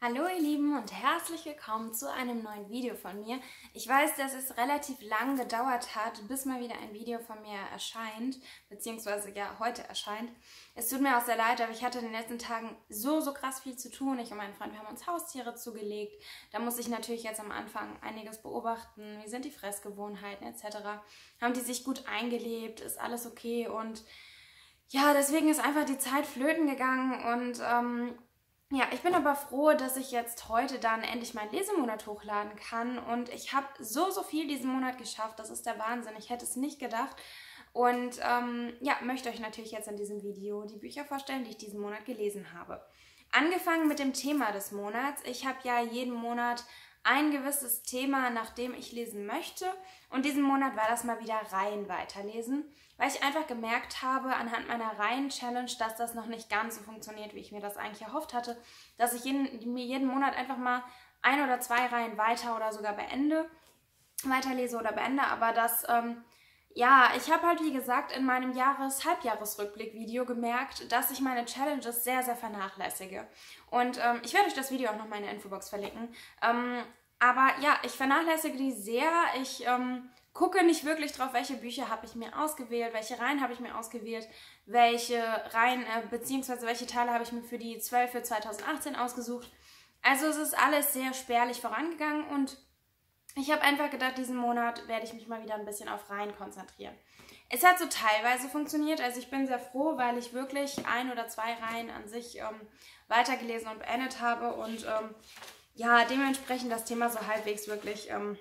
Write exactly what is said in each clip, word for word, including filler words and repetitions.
Hallo ihr Lieben und herzlich willkommen zu einem neuen Video von mir. Ich weiß, dass es relativ lang gedauert hat, bis mal wieder ein Video von mir erscheint, beziehungsweise ja heute erscheint. Es tut mir auch sehr leid, aber ich hatte in den letzten Tagen so, so krass viel zu tun. Ich und mein Freund, wir haben uns Haustiere zugelegt. Da muss ich natürlich jetzt am Anfang einiges beobachten. Wie sind die Fressgewohnheiten et cetera. Haben die sich gut eingelebt? Ist alles okay? Und ja, deswegen ist einfach die Zeit flöten gegangen und ähm, ja, ich bin aber froh, dass ich jetzt heute dann endlich meinen Lesemonat hochladen kann und ich habe so, so viel diesen Monat geschafft. Das ist der Wahnsinn. Ich hätte es nicht gedacht und ähm, ja, möchte euch natürlich jetzt in diesem Video die Bücher vorstellen, die ich diesen Monat gelesen habe. Angefangen mit dem Thema des Monats. Ich habe ja jeden Monat ein gewisses Thema, nach dem ich lesen möchte und diesen Monat war das mal wieder Reihen weiterlesen, weil ich einfach gemerkt habe anhand meiner Reihen-Challenge, dass das noch nicht ganz so funktioniert, wie ich mir das eigentlich erhofft hatte, dass ich jeden, mir jeden Monat einfach mal ein oder zwei Reihen weiter oder sogar beende, weiterlese oder beende, aber das, ähm, ja, ich habe halt wie gesagt in meinem Jahres-Halbjahresrückblick-Video gemerkt, dass ich meine Challenges sehr, sehr vernachlässige und ähm, ich werde euch das Video auch noch mal in der Infobox verlinken, ähm, aber ja, ich vernachlässige die sehr, ich ähm, gucke nicht wirklich drauf, welche Bücher habe ich mir ausgewählt, welche Reihen habe ich mir ausgewählt, welche Reihen äh, bzw. welche Teile habe ich mir für die zwölf für zweitausendachtzehn ausgesucht. Also es ist alles sehr spärlich vorangegangen und ich habe einfach gedacht, diesen Monat werde ich mich mal wieder ein bisschen auf Reihen konzentrieren. Es hat so teilweise funktioniert, also ich bin sehr froh, weil ich wirklich ein oder zwei Reihen an sich ähm, weitergelesen und beendet habe und ähm, ja, dementsprechend das Thema so halbwegs wirklich ähm,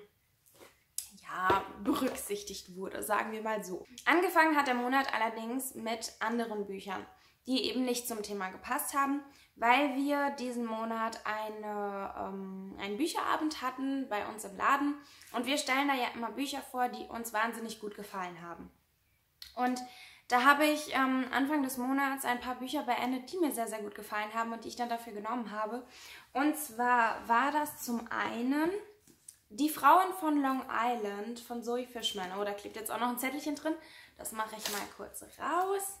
ja, berücksichtigt wurde, sagen wir mal so. Angefangen hat der Monat allerdings mit anderen Büchern, die eben nicht zum Thema gepasst haben, weil wir diesen Monat eine, ähm, einen Bücherabend hatten bei uns im Laden und wir stellen da ja immer Bücher vor, die uns wahnsinnig gut gefallen haben. Und da habe ich ähm, Anfang des Monats ein paar Bücher beendet, die mir sehr, sehr gut gefallen haben und die ich dann dafür genommen habe. Und zwar war das zum einen Die Frauen von Long Island von Zoe Fishman. Oh, da klebt jetzt auch noch ein Zettelchen drin. Das mache ich mal kurz raus.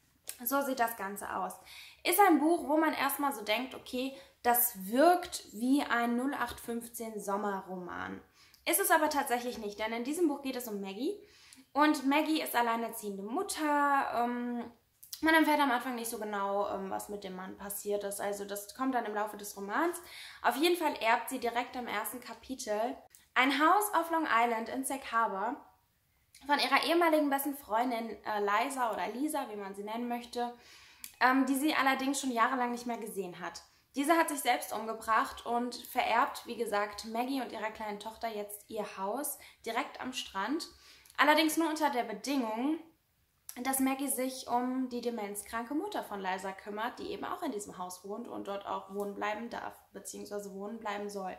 So sieht das Ganze aus. Ist ein Buch, wo man erstmal so denkt, okay, das wirkt wie ein null acht fünfzehn Sommerroman. Ist es aber tatsächlich nicht, denn in diesem Buch geht es um Maggie. Und Maggie ist alleinerziehende Mutter. Ähm, man erfährt am Anfang nicht so genau, ähm, was mit dem Mann passiert ist. Also das kommt dann im Laufe des Romans. Auf jeden Fall erbt sie direkt im ersten Kapitel ein Haus auf Long Island in Sag Harbor von ihrer ehemaligen besten Freundin äh, Liza oder Lisa, wie man sie nennen möchte, ähm, die sie allerdings schon jahrelang nicht mehr gesehen hat. Diese hat sich selbst umgebracht und vererbt, wie gesagt, Maggie und ihrer kleinen Tochter jetzt ihr Haus direkt am Strand. Allerdings nur unter der Bedingung, dass Maggie sich um die demenzkranke Mutter von Liza kümmert, die eben auch in diesem Haus wohnt und dort auch wohnen bleiben darf, beziehungsweise wohnen bleiben soll.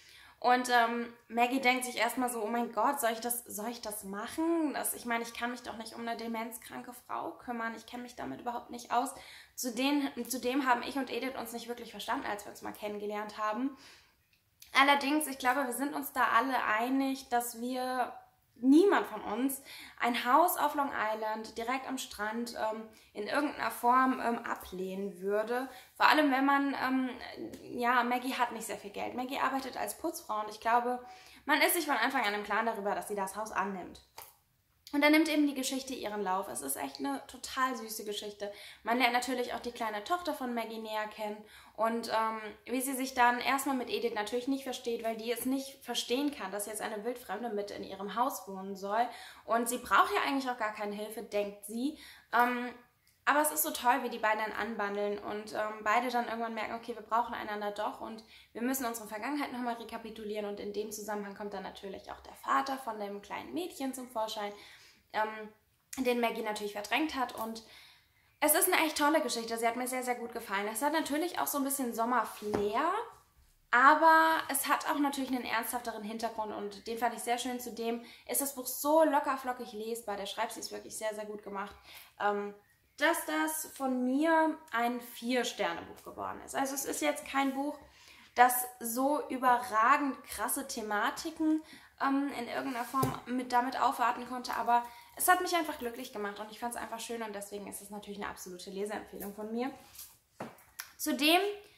Und ähm, Maggie denkt sich erstmal so, oh mein Gott, soll ich das, soll ich das machen? Das, ich meine, ich kann mich doch nicht um eine demenzkranke Frau kümmern, ich kenne mich damit überhaupt nicht aus. Zudem, zudem haben ich und Edith uns nicht wirklich verstanden, als wir uns mal kennengelernt haben. Allerdings, ich glaube, wir sind uns da alle einig, dass wir niemand von uns ein Haus auf Long Island direkt am Strand ähm, in irgendeiner Form ähm, ablehnen würde. Vor allem, wenn man, ähm, ja, Maggie hat nicht sehr viel Geld. Maggie arbeitet als Putzfrau und ich glaube, man ist sich von Anfang an im Klaren darüber, dass sie das Haus annimmt. Und dann nimmt eben die Geschichte ihren Lauf. Es ist echt eine total süße Geschichte. Man lernt natürlich auch die kleine Tochter von Maggie näher kennen und ähm, wie sie sich dann erstmal mit Edith natürlich nicht versteht, weil die es nicht verstehen kann, dass jetzt eine Wildfremde mit in ihrem Haus wohnen soll und sie braucht ja eigentlich auch gar keine Hilfe, denkt sie. Ähm, aber es ist so toll, wie die beiden dann anbandeln und ähm, beide dann irgendwann merken, okay, wir brauchen einander doch und wir müssen unsere Vergangenheit nochmal rekapitulieren und in dem Zusammenhang kommt dann natürlich auch der Vater von dem kleinen Mädchen zum Vorschein, Ähm, den Maggie natürlich verdrängt hat und es ist eine echt tolle Geschichte, sie hat mir sehr, sehr gut gefallen. Es hat natürlich auch so ein bisschen Sommerflair, aber es hat auch natürlich einen ernsthafteren Hintergrund und den fand ich sehr schön. Zudem ist das Buch so locker flockig lesbar, der Schreibstil ist wirklich sehr, sehr gut gemacht, ähm, dass das von mir ein Vier-Sterne-Buch geworden ist. Also es ist jetzt kein Buch, das so überragend krasse Thematiken ähm, in irgendeiner Form mit damit aufwarten konnte, aber es hat mich einfach glücklich gemacht und ich fand es einfach schön und deswegen ist es natürlich eine absolute Leseempfehlung von mir. Zudem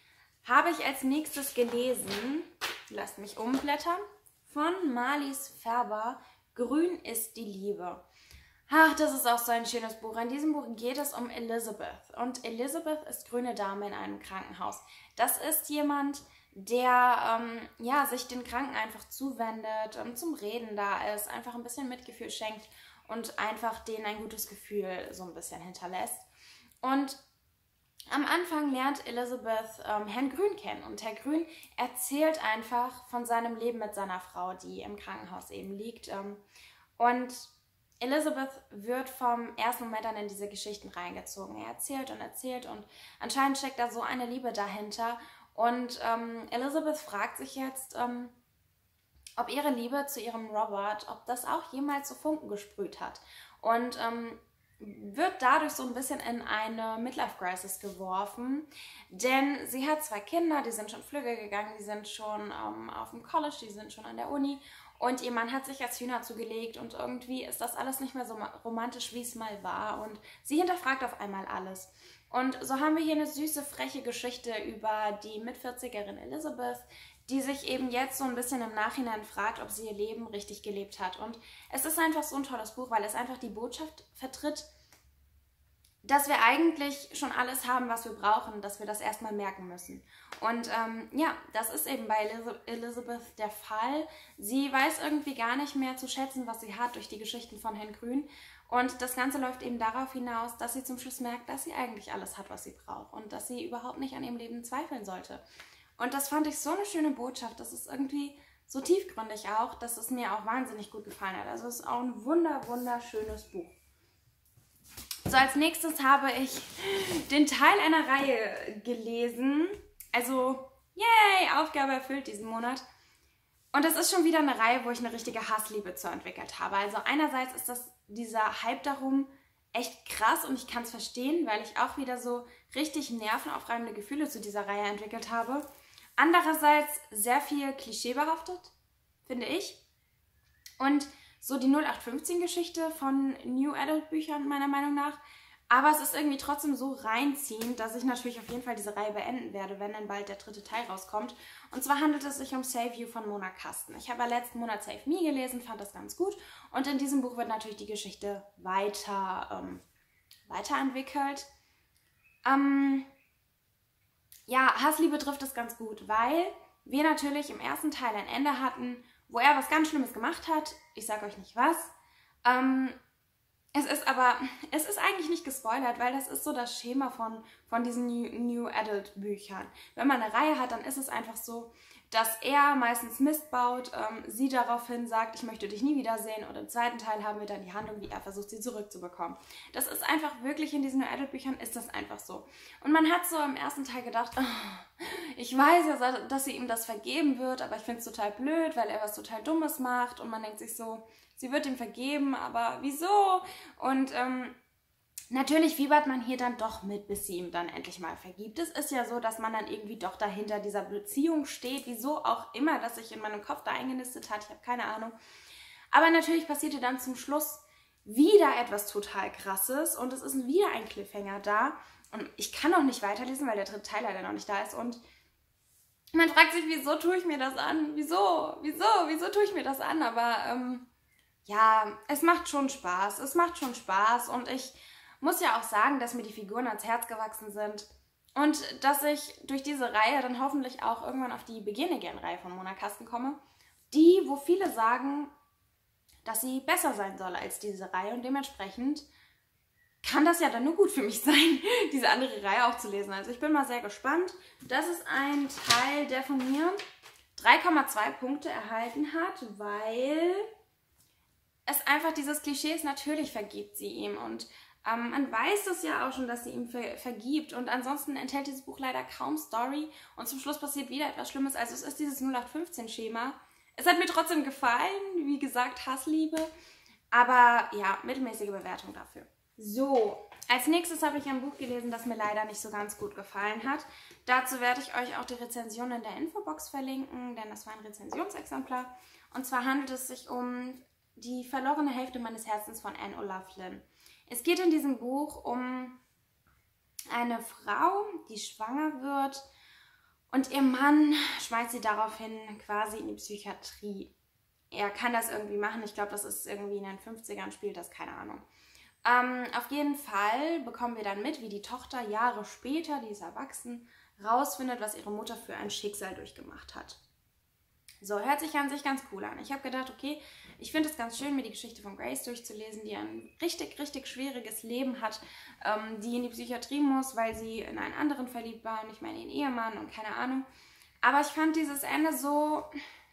habe ich als nächstes gelesen, lasst mich umblättern, von Marlies Färber, Grün ist die Liebe. Ach, das ist auch so ein schönes Buch. In diesem Buch geht es um Elizabeth. Und Elizabeth ist grüne Dame in einem Krankenhaus. Das ist jemand, der ähm, ja, sich den Kranken einfach zuwendet, ähm, zum Reden da ist, einfach ein bisschen Mitgefühl schenkt und einfach denen ein gutes Gefühl so ein bisschen hinterlässt. Und am Anfang lernt Elizabeth ähm, Herrn Grün kennen. Und Herr Grün erzählt einfach von seinem Leben mit seiner Frau, die im Krankenhaus eben liegt. Ähm, und Elizabeth wird vom ersten Moment an in diese Geschichten reingezogen. Er erzählt und erzählt und anscheinend steckt da so eine Liebe dahinter. Und ähm, Elizabeth fragt sich jetzt, ähm, ob ihre Liebe zu ihrem Robert, ob das auch jemals so Funken gesprüht hat. Und ähm, wird dadurch so ein bisschen in eine Midlife-Crisis geworfen, denn sie hat zwei Kinder, die sind schon flügge gegangen, die sind schon ähm, auf dem College, die sind schon an der Uni. Und ihr Mann hat sich als Hühner zugelegt und irgendwie ist das alles nicht mehr so romantisch, wie es mal war. Und sie hinterfragt auf einmal alles. Und so haben wir hier eine süße, freche Geschichte über die Mitvierzigerin Elizabeth, die sich eben jetzt so ein bisschen im Nachhinein fragt, ob sie ihr Leben richtig gelebt hat. Und es ist einfach so ein tolles Buch, weil es einfach die Botschaft vertritt, dass wir eigentlich schon alles haben, was wir brauchen, dass wir das erstmal merken müssen. Und ähm, ja, das ist eben bei Elizabeth der Fall. Sie weiß irgendwie gar nicht mehr zu schätzen, was sie hat durch die Geschichten von Herrn Grün. Und das Ganze läuft eben darauf hinaus, dass sie zum Schluss merkt, dass sie eigentlich alles hat, was sie braucht und dass sie überhaupt nicht an ihrem Leben zweifeln sollte. Und das fand ich so eine schöne Botschaft. Das ist irgendwie so tiefgründig auch, dass es mir auch wahnsinnig gut gefallen hat. Also es ist auch ein wunder, wunderschönes Buch. So, als nächstes habe ich den Teil einer Reihe gelesen. Also, yay, Aufgabe erfüllt diesen Monat. Und das ist schon wieder eine Reihe, wo ich eine richtige Hassliebe zu entwickelt habe. Also einerseits ist das dieser Hype darum echt krass und ich kann es verstehen, weil ich auch wieder so richtig nervenaufreibende Gefühle zu dieser Reihe entwickelt habe. Andererseits sehr viel klischeebehaftet, finde ich. Und so die null acht fünfzehn Geschichte von New Adult Büchern meiner Meinung nach. Aber es ist irgendwie trotzdem so reinziehend, dass ich natürlich auf jeden Fall diese Reihe beenden werde, wenn dann bald der dritte Teil rauskommt. Und zwar handelt es sich um Save You von Mona Kasten. Ich habe ja letzten Monat Save Me gelesen, fand das ganz gut. Und in diesem Buch wird natürlich die Geschichte weiter, ähm, weiterentwickelt. Ähm, ja, Hassliebe trifft es ganz gut, weil wir natürlich im ersten Teil ein Ende hatten, wo er was ganz Schlimmes gemacht hat. Ich sage euch nicht was. Ähm, es ist aber, es ist eigentlich nicht gespoilert, weil das ist so das Schema von, von diesen New, New Adult Büchern. Wenn man eine Reihe hat, dann ist es einfach so, dass er meistens Mist baut, ähm, sie daraufhin sagt, ich möchte dich nie wiedersehen. Und im zweiten Teil haben wir dann die Handlung, wie er versucht, sie zurückzubekommen. Das ist einfach wirklich, in diesen New Adult Büchern ist das einfach so. Und man hat so im ersten Teil gedacht, oh, ich weiß ja, dass sie ihm das vergeben wird, aber ich finde es total blöd, weil er was total Dummes macht. Und man denkt sich so, sie wird ihm vergeben, aber wieso? Und ähm, natürlich fiebert man hier dann doch mit, bis sie ihm dann endlich mal vergibt. Es ist ja so, dass man dann irgendwie doch dahinter dieser Beziehung steht, wieso auch immer, dass sich in meinem Kopf da eingenistet hat, ich habe keine Ahnung. Aber natürlich passierte dann zum Schluss wieder etwas total Krasses und es ist wieder ein Cliffhanger da. Und ich kann auch nicht weiterlesen, weil der dritte Teil leider noch nicht da ist. Und man fragt sich, wieso tue ich mir das an? Wieso? Wieso? Wieso tue ich mir das an? Aber ähm, ja, es macht schon Spaß. Es macht schon Spaß und ich muss ja auch sagen, dass mir die Figuren ans Herz gewachsen sind und dass ich durch diese Reihe dann hoffentlich auch irgendwann auf die Begin Again-Reihe von Mona Kasten komme, die, wo viele sagen, dass sie besser sein soll als diese Reihe und dementsprechend kann das ja dann nur gut für mich sein, diese andere Reihe auch zu lesen. Also ich bin mal sehr gespannt. Das ist ein Teil, der von mir drei Komma zwei Punkte erhalten hat, weil es einfach dieses Klischee ist, natürlich vergibt sie ihm und ähm, man weiß es ja auch schon, dass sie ihm ver vergibt und ansonsten enthält dieses Buch leider kaum Story und zum Schluss passiert wieder etwas Schlimmes. Also es ist dieses null acht fünfzehn Schema. Es hat mir trotzdem gefallen, wie gesagt, Hassliebe, aber ja, mittelmäßige Bewertung dafür. So, als nächstes habe ich ein Buch gelesen, das mir leider nicht so ganz gut gefallen hat. Dazu werde ich euch auch die Rezension in der Infobox verlinken, denn das war ein Rezensionsexemplar. Und zwar handelt es sich um Die verlorene Hälfte meines Herzens von Anne O'Loughlin. Es geht in diesem Buch um eine Frau, die schwanger wird Und ihr Mann schmeißt sie daraufhin quasi in die Psychiatrie. Er kann das irgendwie machen. Ich glaube, das ist irgendwie in den fünfzigern, spielt das, keine Ahnung. Ähm, auf jeden Fall bekommen wir dann mit, wie die Tochter Jahre später, die ist erwachsen, rausfindet, was ihre Mutter für ein Schicksal durchgemacht hat. So, hört sich an sich ganz cool an. Ich habe gedacht, okay, ich finde es ganz schön, mir die Geschichte von Grace durchzulesen, die ein richtig, richtig schwieriges Leben hat, ähm, die in die Psychiatrie muss, weil sie in einen anderen verliebt war und nicht mehr in ihren Ehemann und keine Ahnung. Aber ich fand dieses Ende so,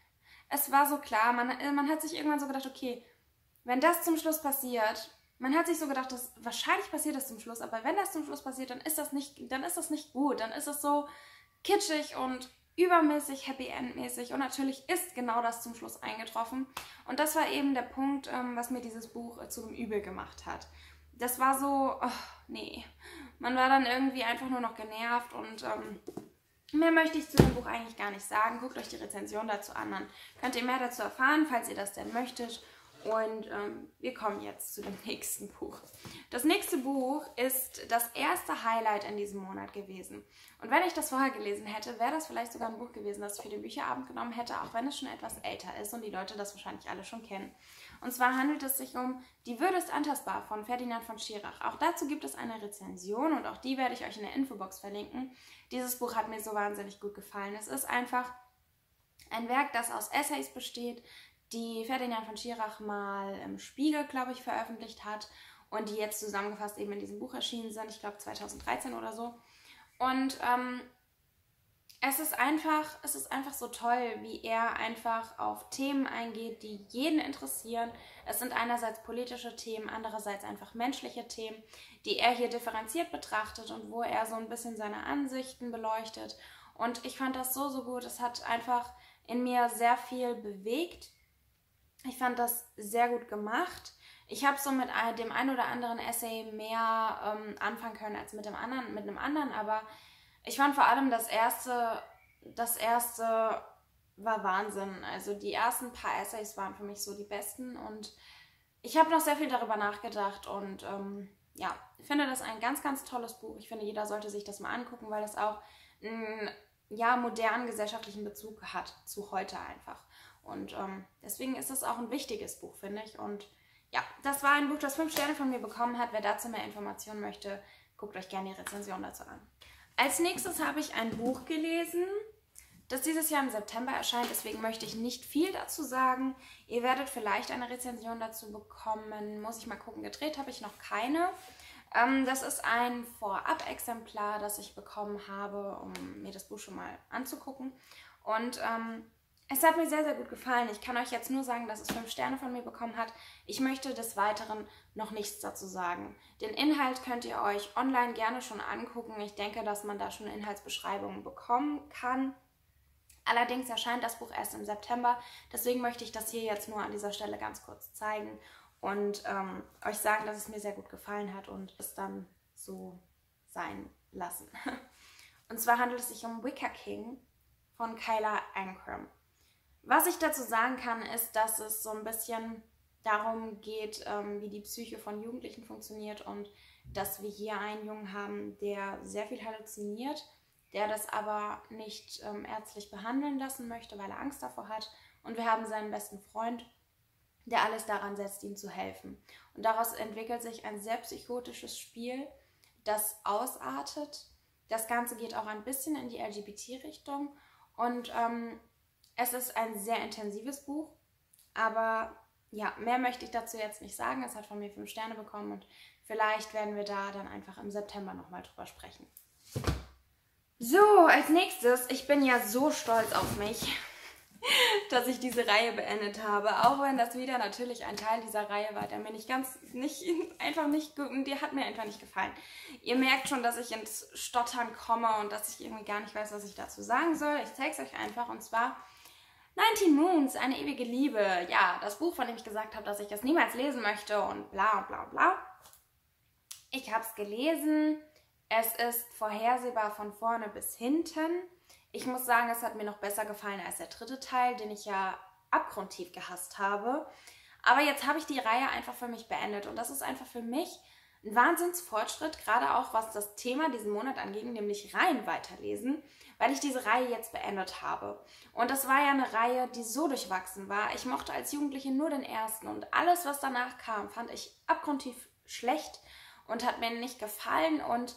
es war so klar, man, man hat sich irgendwann so gedacht, okay, wenn das zum Schluss passiert, man hat sich so gedacht, dass wahrscheinlich passiert das zum Schluss, aber wenn das zum Schluss passiert, dann ist das nicht, dann ist das nicht gut, dann ist es so kitschig und übermäßig Happy End mäßig und natürlich ist genau das zum Schluss eingetroffen und das war eben der Punkt, ähm, was mir dieses Buch äh, zu einem Übel gemacht hat. Das war so, oh, nee, man war dann irgendwie einfach nur noch genervt und ähm, mehr möchte ich zu dem Buch eigentlich gar nicht sagen. Guckt euch die Rezension dazu an, dann könnt ihr mehr dazu erfahren, falls ihr das denn möchtet. Und ähm, wir kommen jetzt zu dem nächsten Buch. Das nächste Buch ist das erste Highlight in diesem Monat gewesen. Und wenn ich das vorher gelesen hätte, wäre das vielleicht sogar ein Buch gewesen, das ich für den Bücherabend genommen hätte, auch wenn es schon etwas älter ist und die Leute das wahrscheinlich alle schon kennen. Und zwar handelt es sich um Die Würde ist antastbar von Ferdinand von Schirach. Auch dazu gibt es eine Rezension und auch die werde ich euch in der Infobox verlinken. Dieses Buch hat mir so wahnsinnig gut gefallen. Es ist einfach ein Werk, das aus Essays besteht, die Ferdinand von Schirach mal im Spiegel, glaube ich, veröffentlicht hat und die jetzt zusammengefasst eben in diesem Buch erschienen sind, ich glaube zweitausenddreizehn oder so. Und ähm, es ist einfach, es ist einfach so toll, wie er einfach auf Themen eingeht, die jeden interessieren. Es sind einerseits politische Themen, andererseits einfach menschliche Themen, die er hier differenziert betrachtet und wo er so ein bisschen seine Ansichten beleuchtet. Und ich fand das so, so gut. Es hat einfach in mir sehr viel bewegt. Ich fand das sehr gut gemacht. Ich habe so mit dem einen oder anderen Essay mehr ähm, anfangen können als mit dem anderen, mit einem anderen, aber ich fand vor allem das erste, das erste war Wahnsinn. Also die ersten paar Essays waren für mich so die besten und ich habe noch sehr viel darüber nachgedacht und ähm, ja, ich finde das ein ganz, ganz tolles Buch. Ich finde, jeder sollte sich das mal angucken, weil das auch einen ja, modernen gesellschaftlichen Bezug hat zu heute einfach. Und ähm, deswegen ist es auch ein wichtiges Buch, finde ich. Und ja, das war ein Buch, das fünf Sterne von mir bekommen hat. Wer dazu mehr Informationen möchte, guckt euch gerne die Rezension dazu an. Als nächstes habe ich ein Buch gelesen, das dieses Jahr im September erscheint. Deswegen möchte ich nicht viel dazu sagen. Ihr werdet vielleicht eine Rezension dazu bekommen. Muss ich mal gucken. Gedreht habe ich noch keine. Ähm, das ist ein Vorab-Exemplar, das ich bekommen habe, um mir das Buch schon mal anzugucken. Und ähm, es hat mir sehr, sehr gut gefallen. Ich kann euch jetzt nur sagen, dass es fünf Sterne von mir bekommen hat. Ich möchte des Weiteren noch nichts dazu sagen. Den Inhalt könnt ihr euch online gerne schon angucken. Ich denke, dass man da schon Inhaltsbeschreibungen bekommen kann. Allerdings erscheint das Buch erst im September. Deswegen möchte ich das hier jetzt nur an dieser Stelle ganz kurz zeigen und ähm, euch sagen, dass es mir sehr gut gefallen hat und es dann so sein lassen. Und zwar handelt es sich um Wicker King von Kyla Ankrum. Was ich dazu sagen kann, ist, dass es so ein bisschen darum geht, ähm, wie die Psyche von Jugendlichen funktioniert und dass wir hier einen Jungen haben, der sehr viel halluziniert, der das aber nicht ähm, ärztlich behandeln lassen möchte, weil er Angst davor hat. Und wir haben seinen besten Freund, der alles daran setzt, ihm zu helfen. Und daraus entwickelt sich ein sehr psychotisches Spiel, das ausartet. Das Ganze geht auch ein bisschen in die L G B T-Richtung und ähm, es ist ein sehr intensives Buch, aber ja, mehr möchte ich dazu jetzt nicht sagen. Es hat von mir fünf Sterne bekommen und vielleicht werden wir da dann einfach im September nochmal drüber sprechen. So, als nächstes, ich bin ja so stolz auf mich, dass ich diese Reihe beendet habe, auch wenn das wieder natürlich ein Teil dieser Reihe war, der mir nicht ganz, nicht, einfach nicht, der hat mir einfach nicht gefallen. Ihr merkt schon, dass ich ins Stottern komme und dass ich irgendwie gar nicht weiß, was ich dazu sagen soll. Ich zeige es euch einfach und zwar neunzehn Moons, eine ewige Liebe. Ja, das Buch, von dem ich gesagt habe, dass ich das niemals lesen möchte und bla und bla und bla. Ich habe es gelesen. Es ist vorhersehbar von vorne bis hinten. Ich muss sagen, es hat mir noch besser gefallen als der dritte Teil, den ich ja abgrundtief gehasst habe. Aber jetzt habe ich die Reihe einfach für mich beendet und das ist einfach für mich ein Wahnsinnsfortschritt, gerade auch was das Thema diesen Monat anging, nämlich Reihen weiterlesen, weil ich diese Reihe jetzt beendet habe. Und das war ja eine Reihe, die so durchwachsen war. Ich mochte als Jugendliche nur den ersten und alles, was danach kam, fand ich abgrundtief schlecht und hat mir nicht gefallen. Und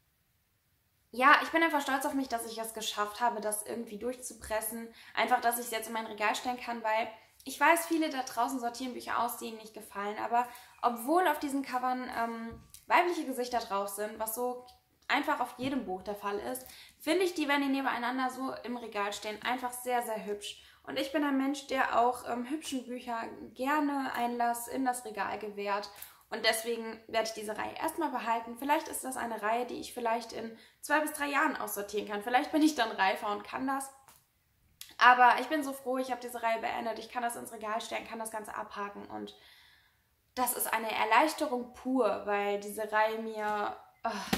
ja, ich bin einfach stolz auf mich, dass ich es geschafft habe, das irgendwie durchzupressen. Einfach, dass ich es jetzt in mein Regal stellen kann, weil ich weiß, viele da draußen sortieren Bücher aus, die ihnen nicht gefallen. Aber obwohl auf diesen Covern ähm, weibliche Gesichter drauf sind, was so einfach auf jedem Buch der Fall ist, finde ich die, wenn die nebeneinander so im Regal stehen, einfach sehr, sehr hübsch. Und ich bin ein Mensch, der auch ähm, hübschen Bücher gerne Einlass in das Regal gewährt. Und deswegen werde ich diese Reihe erstmal behalten. Vielleicht ist das eine Reihe, die ich vielleicht in zwei bis drei Jahren aussortieren kann. Vielleicht bin ich dann reifer und kann das. Aber ich bin so froh, ich habe diese Reihe beendet. Ich kann das ins Regal stellen, kann das Ganze abhaken. Und das ist eine Erleichterung pur, weil diese Reihe mir oh,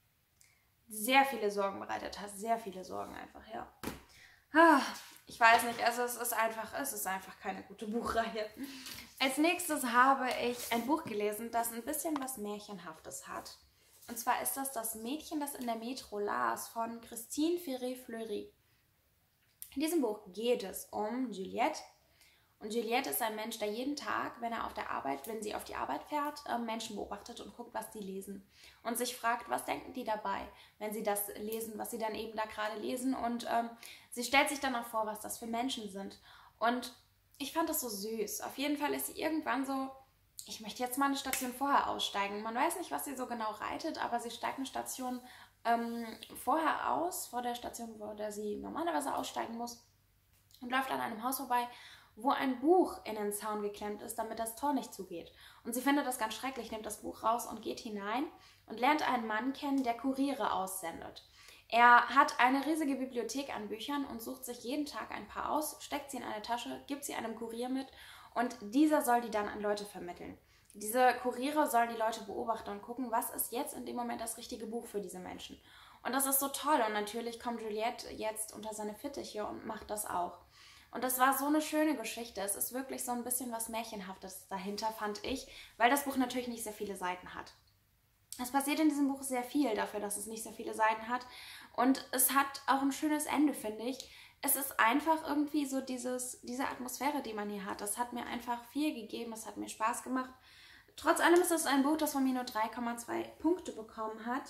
sehr viele Sorgen bereitet hat. Sehr viele Sorgen einfach, ja. Ah, ich weiß nicht, also es ist einfach, es ist einfach keine gute Buchreihe. Als nächstes habe ich ein Buch gelesen, das ein bisschen was Märchenhaftes hat. Und zwar ist das Das Mädchen, das in der Metro las von Christine Ferré-Fleury. In diesem Buch geht es um Juliette. Und Juliette ist ein Mensch, der jeden Tag, wenn er auf der Arbeit, wenn sie auf die Arbeit fährt, Menschen beobachtet und guckt, was die lesen. Und sich fragt, was denken die dabei, wenn sie das lesen, was sie dann eben da gerade lesen. Und ähm, sie stellt sich dann auch vor, was das für Menschen sind. Und ich fand das so süß. Auf jeden Fall ist sie irgendwann so, ich möchte jetzt mal eine Station vorher aussteigen. Man weiß nicht, was sie so genau reitet, aber sie steigt eine Station ähm, vorher aus, vor der Station, wo der sie normalerweise aussteigen muss, und läuft an einem Haus vorbei, wo ein Buch in den Zaun geklemmt ist, damit das Tor nicht zugeht. Und sie findet das ganz schrecklich, nimmt das Buch raus und geht hinein und lernt einen Mann kennen, der Kuriere aussendet. Er hat eine riesige Bibliothek an Büchern und sucht sich jeden Tag ein paar aus, steckt sie in eine Tasche, gibt sie einem Kurier mit und dieser soll die dann an Leute vermitteln. Diese Kuriere sollen die Leute beobachten und gucken, was ist jetzt in dem Moment das richtige Buch für diese Menschen. Und das ist so toll und natürlich kommt Juliette jetzt unter seine Fittiche und macht das auch. Und das war so eine schöne Geschichte. Es ist wirklich so ein bisschen was Märchenhaftes dahinter, fand ich, weil das Buch natürlich nicht sehr viele Seiten hat. Es passiert in diesem Buch sehr viel dafür, dass es nicht sehr viele Seiten hat. Und es hat auch ein schönes Ende, finde ich. Es ist einfach irgendwie so dieses, diese Atmosphäre, die man hier hat. Das hat mir einfach viel gegeben, es hat mir Spaß gemacht. Trotz allem ist es ein Buch, das von mir nur drei Komma zwei Punkte bekommen hat,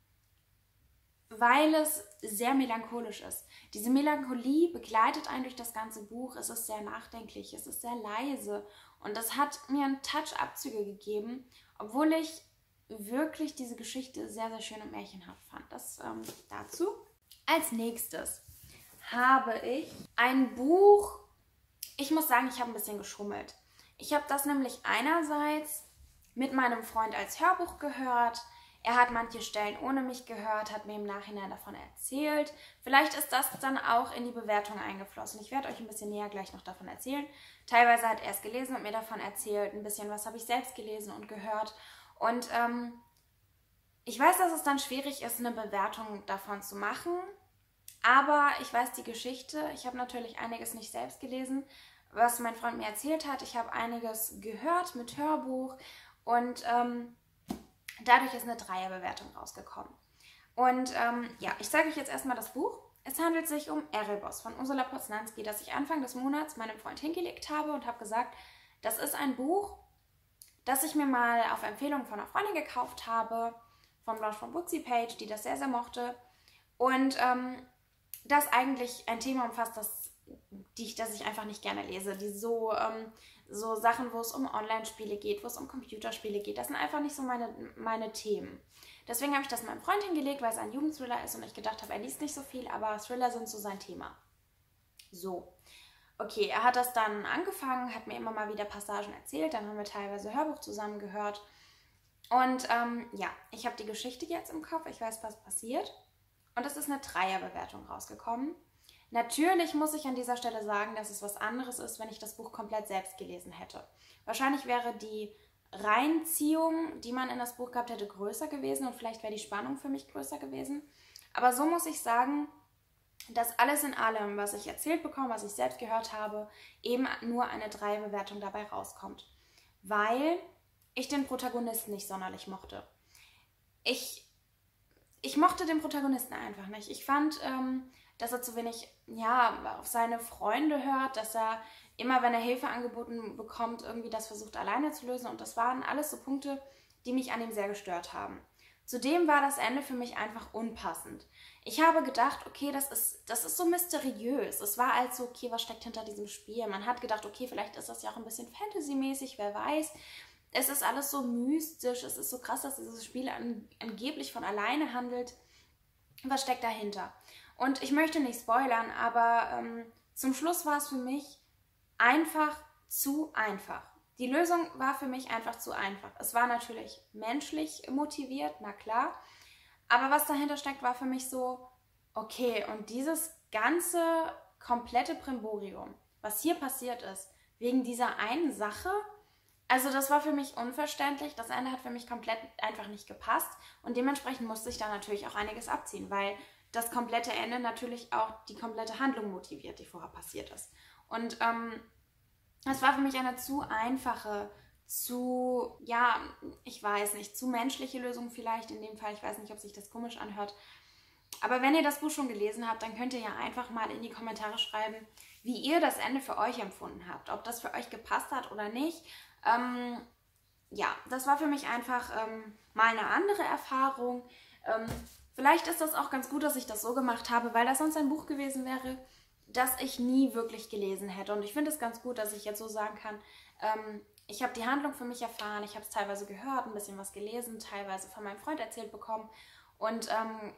weil es sehr melancholisch ist. Diese Melancholie begleitet einen durch das ganze Buch. Es ist sehr nachdenklich, es ist sehr leise und das hat mir einen Touch Abzüge gegeben, obwohl ich wirklich diese Geschichte sehr, sehr schön und märchenhaft fand. Das ähm, dazu. Als nächstes habe ich ein Buch, ich muss sagen, ich habe ein bisschen geschummelt. Ich habe das nämlich einerseits mit meinem Freund als Hörbuch gehört. Er hat manche Stellen ohne mich gehört, hat mir im Nachhinein davon erzählt. Vielleicht ist das dann auch in die Bewertung eingeflossen. Ich werde euch ein bisschen näher gleich noch davon erzählen. Teilweise hat er es gelesen und mir davon erzählt. Ein bisschen was habe ich selbst gelesen und gehört. Und ähm, ich weiß, dass es dann schwierig ist, eine Bewertung davon zu machen. Aber ich weiß die Geschichte. Ich habe natürlich einiges nicht selbst gelesen, was mein Freund mir erzählt hat. Ich habe einiges gehört mit Hörbuch und ähm, dadurch ist eine Dreierbewertung rausgekommen. Und ähm, ja, ich zeige euch jetzt erstmal das Buch. Es handelt sich um Erebos von Ursula Poznanski, das ich Anfang des Monats meinem Freund hingelegt habe und habe gesagt, das ist ein Buch, das ich mir mal auf Empfehlung von einer Freundin gekauft habe, von Blanche von Bootsy Page, die das sehr, sehr mochte. Und ähm, das eigentlich ein Thema umfasst, das, die ich, das ich einfach nicht gerne lese. Die so, ähm, so Sachen, wo es um Online-Spiele geht, wo es um Computerspiele geht. Das sind einfach nicht so meine, meine Themen. Deswegen habe ich das meinem Freund hingelegt, weil es ein Jugendthriller ist und ich gedacht habe, er liest nicht so viel, aber Thriller sind so sein Thema. So. Okay, er hat das dann angefangen, hat mir immer mal wieder Passagen erzählt, dann haben wir teilweise Hörbuch zusammen gehört. Und ähm, ja, ich habe die Geschichte jetzt im Kopf, ich weiß, was passiert. Und es ist eine Dreierbewertung rausgekommen. Natürlich muss ich an dieser Stelle sagen, dass es was anderes ist, wenn ich das Buch komplett selbst gelesen hätte. Wahrscheinlich wäre die Reinziehung, die man in das Buch gehabt hätte, größer gewesen und vielleicht wäre die Spannung für mich größer gewesen. Aber so muss ich sagen, dass alles in allem, was ich erzählt bekomme, was ich selbst gehört habe, eben nur eine Dreierbewertung dabei rauskommt. Weil ich den Protagonisten nicht sonderlich mochte. Ich, ich mochte den Protagonisten einfach nicht. Ich fand, ähm, dass er zu wenig ja, auf seine Freunde hört, dass er immer, wenn er Hilfe angeboten bekommt, irgendwie das versucht alleine zu lösen. Und das waren alles so Punkte, die mich an ihm sehr gestört haben. Zudem war das Ende für mich einfach unpassend. Ich habe gedacht, okay, das ist, das ist so mysteriös. Es war also, okay, was steckt hinter diesem Spiel? Man hat gedacht, okay, vielleicht ist das ja auch ein bisschen Fantasy-mäßig, wer weiß. Es ist alles so mystisch, es ist so krass, dass dieses Spiel an, angeblich von alleine handelt. Was steckt dahinter? Und ich möchte nicht spoilern, aber ähm, zum Schluss war es für mich einfach zu einfach. Die Lösung war für mich einfach zu einfach. Es war natürlich menschlich motiviert, na klar. Aber was dahinter steckt, war für mich so, okay, und dieses ganze komplette Brimborium, was hier passiert ist, wegen dieser einen Sache, also das war für mich unverständlich. Das Ende hat für mich komplett einfach nicht gepasst. Und dementsprechend musste ich da natürlich auch einiges abziehen, weil das komplette Ende natürlich auch die komplette Handlung motiviert, die vorher passiert ist. Und ähm, es war für mich eine zu einfache, zu, ja, ich weiß nicht, zu menschliche Lösung vielleicht in dem Fall. Ich weiß nicht, ob sich das komisch anhört. Aber wenn ihr das Buch schon gelesen habt, dann könnt ihr ja einfach mal in die Kommentare schreiben, wie ihr das Ende für euch empfunden habt. Ob das für euch gepasst hat oder nicht. Ähm, ja, das war für mich einfach ähm, mal eine andere Erfahrung. Ähm, vielleicht ist das auch ganz gut, dass ich das so gemacht habe, weil das sonst ein Buch gewesen wäre, das ich nie wirklich gelesen hätte. Und ich finde es ganz gut, dass ich jetzt so sagen kann, ähm, ich habe die Handlung für mich erfahren, ich habe es teilweise gehört, ein bisschen was gelesen, teilweise von meinem Freund erzählt bekommen. Und ähm,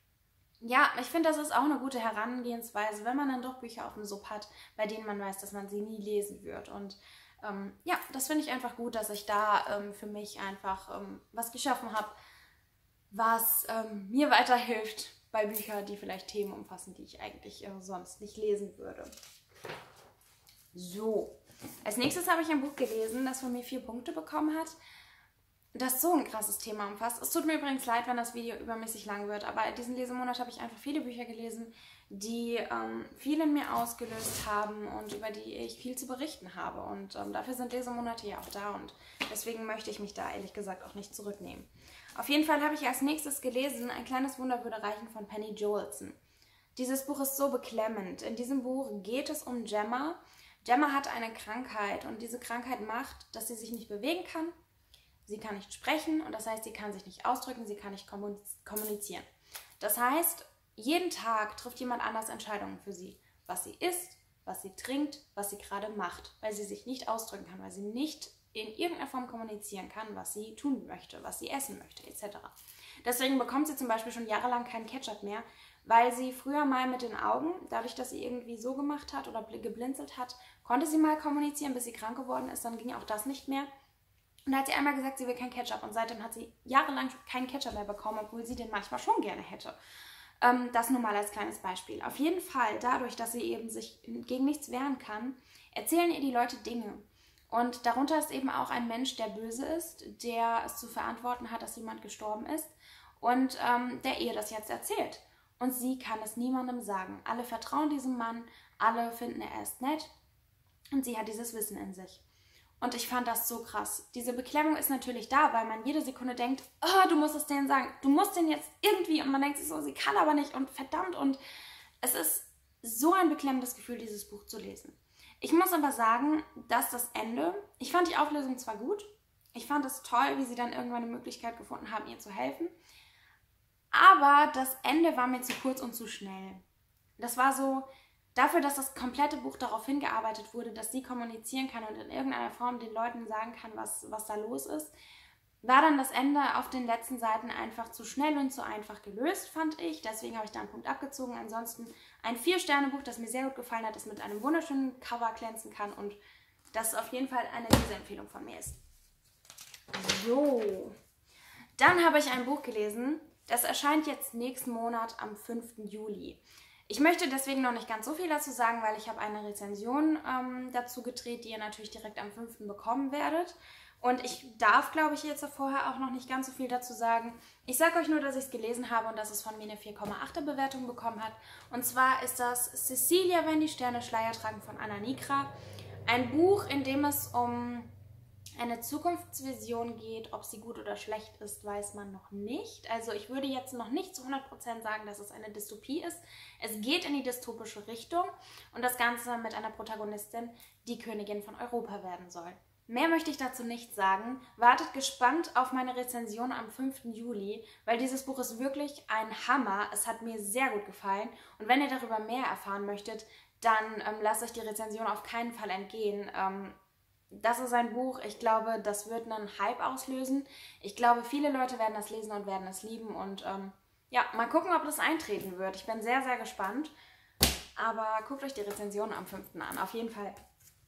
ja, ich finde, das ist auch eine gute Herangehensweise, wenn man dann doch Bücher auf dem Sub hat, bei denen man weiß, dass man sie nie lesen wird. Und ähm, ja, das finde ich einfach gut, dass ich da ähm, für mich einfach ähm, was geschaffen habe, was ähm, mir weiterhilft bei Büchern, die vielleicht Themen umfassen, die ich eigentlich äh, sonst nicht lesen würde. So, als nächstes habe ich ein Buch gelesen, das von mir vier Punkte bekommen hat, das so ein krasses Thema umfasst. Es tut mir übrigens leid, wenn das Video übermäßig lang wird, aber diesen Lesemonat habe ich einfach viele Bücher gelesen, die ähm, viel in mir ausgelöst haben und über die ich viel zu berichten habe. Und ähm, dafür sind Lesemonate ja auch da und deswegen möchte ich mich da ehrlich gesagt auch nicht zurücknehmen. Auf jeden Fall habe ich als nächstes gelesen Ein kleines Wunder würde reichen von Penny Joelson. Dieses Buch ist so beklemmend. In diesem Buch geht es um Gemma. Gemma hat eine Krankheit und diese Krankheit macht, dass sie sich nicht bewegen kann. Sie kann nicht sprechen und das heißt, sie kann sich nicht ausdrücken, sie kann nicht kommunizieren. Das heißt, jeden Tag trifft jemand anders Entscheidungen für sie. Was sie isst, was sie trinkt, was sie gerade macht, weil sie sich nicht ausdrücken kann, weil sie nicht in irgendeiner Form kommunizieren kann, was sie tun möchte, was sie essen möchte, et cetera. Deswegen bekommt sie zum Beispiel schon jahrelang keinen Ketchup mehr, weil sie früher mal mit den Augen, dadurch, dass sie irgendwie so gemacht hat oder geblinzelt hat, konnte sie mal kommunizieren, bis sie krank geworden ist, dann ging auch das nicht mehr. Und da hat sie einmal gesagt, sie will kein Ketchup und seitdem hat sie jahrelang keinen Ketchup mehr bekommen, obwohl sie den manchmal schon gerne hätte. Ähm, das nur mal als kleines Beispiel. Auf jeden Fall, dadurch, dass sie eben sich gegen nichts wehren kann, erzählen ihr die Leute Dinge. Und darunter ist eben auch ein Mensch, der böse ist, der es zu verantworten hat, dass jemand gestorben ist und ähm, der ihr das jetzt erzählt. Und sie kann es niemandem sagen. Alle vertrauen diesem Mann, alle finden, er ist nett und sie hat dieses Wissen in sich. Und ich fand das so krass. Diese Beklemmung ist natürlich da, weil man jede Sekunde denkt, oh, du musst es denen sagen, du musst den jetzt irgendwie. Und man denkt sich so, sie kann aber nicht und verdammt. Und es ist so ein beklemmendes Gefühl, dieses Buch zu lesen. Ich muss aber sagen, dass das Ende, ich fand die Auflösung zwar gut, ich fand es toll, wie sie dann irgendwann eine Möglichkeit gefunden haben, ihr zu helfen, aber das Ende war mir zu kurz und zu schnell. Das war so, dafür, dass das komplette Buch darauf hingearbeitet wurde, dass sie kommunizieren kann und in irgendeiner Form den Leuten sagen kann, was, was da los ist, war dann das Ende auf den letzten Seiten einfach zu schnell und zu einfach gelöst, fand ich. Deswegen habe ich da einen Punkt abgezogen. Ansonsten ein Vier-Sterne-Buch, das mir sehr gut gefallen hat, das mit einem wunderschönen Cover glänzen kann und das auf jeden Fall eine Leseempfehlung von mir ist. So, dann habe ich ein Buch gelesen, das erscheint jetzt nächsten Monat am fünften Juli. Ich möchte deswegen noch nicht ganz so viel dazu sagen, weil ich habe eine Rezension ähm, dazu gedreht, die ihr natürlich direkt am fünften bekommen werdet. Und ich darf, glaube ich, jetzt vorher auch noch nicht ganz so viel dazu sagen. Ich sage euch nur, dass ich es gelesen habe und dass es von mir eine vier Komma acht Bewertung bekommen hat. Und zwar ist das Cecilia, wenn die Sterne Schleier tragen von Anna Nigra. Ein Buch, in dem es um eine Zukunftsvision geht. Ob sie gut oder schlecht ist, weiß man noch nicht. Also ich würde jetzt noch nicht zu hundert Prozent sagen, dass es eine Dystopie ist. Es geht in die dystopische Richtung und das Ganze mit einer Protagonistin, die Königin von Europa werden soll. Mehr möchte ich dazu nicht sagen. Wartet gespannt auf meine Rezension am fünften Juli, weil dieses Buch ist wirklich ein Hammer. Es hat mir sehr gut gefallen. Und wenn ihr darüber mehr erfahren möchtet, dann ähm, lasst euch die Rezension auf keinen Fall entgehen. Ähm, das ist ein Buch, ich glaube, das wird einen Hype auslösen. Ich glaube, viele Leute werden das lesen und werden es lieben. Und ähm, ja, mal gucken, ob das eintreten wird. Ich bin sehr, sehr gespannt. Aber guckt euch die Rezension am fünften an, auf jeden Fall.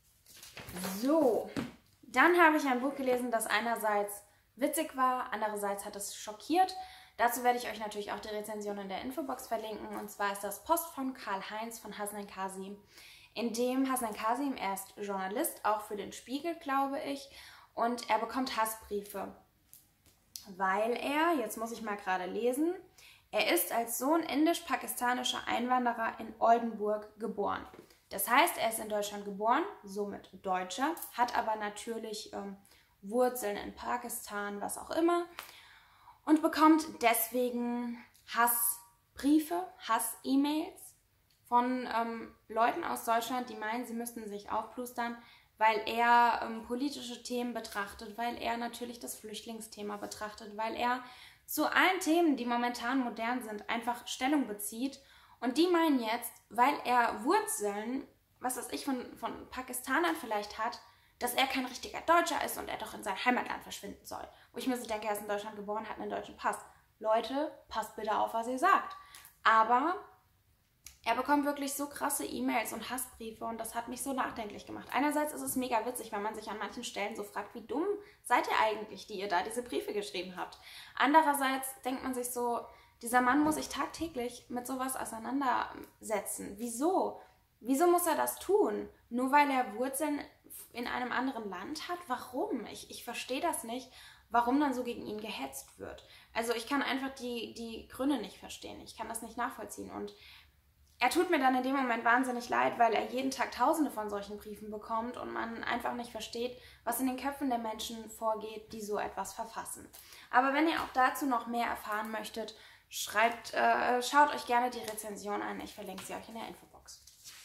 So. Dann habe ich ein Buch gelesen, das einerseits witzig war, andererseits hat es schockiert. Dazu werde ich euch natürlich auch die Rezension in der Infobox verlinken. Und zwar ist das Post von Karl-Heinz von Hasan Kasim, in dem Hasan Kasim, er ist Journalist, auch für den Spiegel, glaube ich, und er bekommt Hassbriefe, weil er, jetzt muss ich mal gerade lesen, er ist als Sohn indisch-pakistanischer Einwanderer in Oldenburg geboren. Das heißt, er ist in Deutschland geboren, somit Deutscher, hat aber natürlich ähm, Wurzeln in Pakistan, was auch immer, und bekommt deswegen Hassbriefe, Hass-E-Mails von ähm, Leuten aus Deutschland, die meinen, sie müssten sich aufplustern, weil er ähm, politische Themen betrachtet, weil er natürlich das Flüchtlingsthema betrachtet, weil er zu allen Themen, die momentan modern sind, einfach Stellung bezieht. Und die meinen jetzt, weil er Wurzeln, was weiß ich, von, von Pakistanern vielleicht hat, dass er kein richtiger Deutscher ist und er doch in sein Heimatland verschwinden soll. Wo ich mir so denke, er ist in Deutschland geboren, hat einen deutschen Pass. Leute, passt bitte auf, was ihr sagt. Aber er bekommt wirklich so krasse E-Mails und Hassbriefe und das hat mich so nachdenklich gemacht. Einerseits ist es mega witzig, weil man sich an manchen Stellen so fragt, wie dumm seid ihr eigentlich, die ihr da diese Briefe geschrieben habt. Andererseits denkt man sich so, dieser Mann muss sich tagtäglich mit sowas auseinandersetzen. Wieso? Wieso muss er das tun? Nur weil er Wurzeln in einem anderen Land hat? Warum? Ich, ich verstehe das nicht, warum dann so gegen ihn gehetzt wird. Also ich kann einfach die, die Gründe nicht verstehen. Ich kann das nicht nachvollziehen. Und er tut mir dann in dem Moment wahnsinnig leid, weil er jeden Tag tausende von solchen Briefen bekommt und man einfach nicht versteht, was in den Köpfen der Menschen vorgeht, die so etwas verfassen. Aber wenn ihr auch dazu noch mehr erfahren möchtet, schreibt, äh, schaut euch gerne die Rezension an. Ich verlinke sie euch in der Infobox.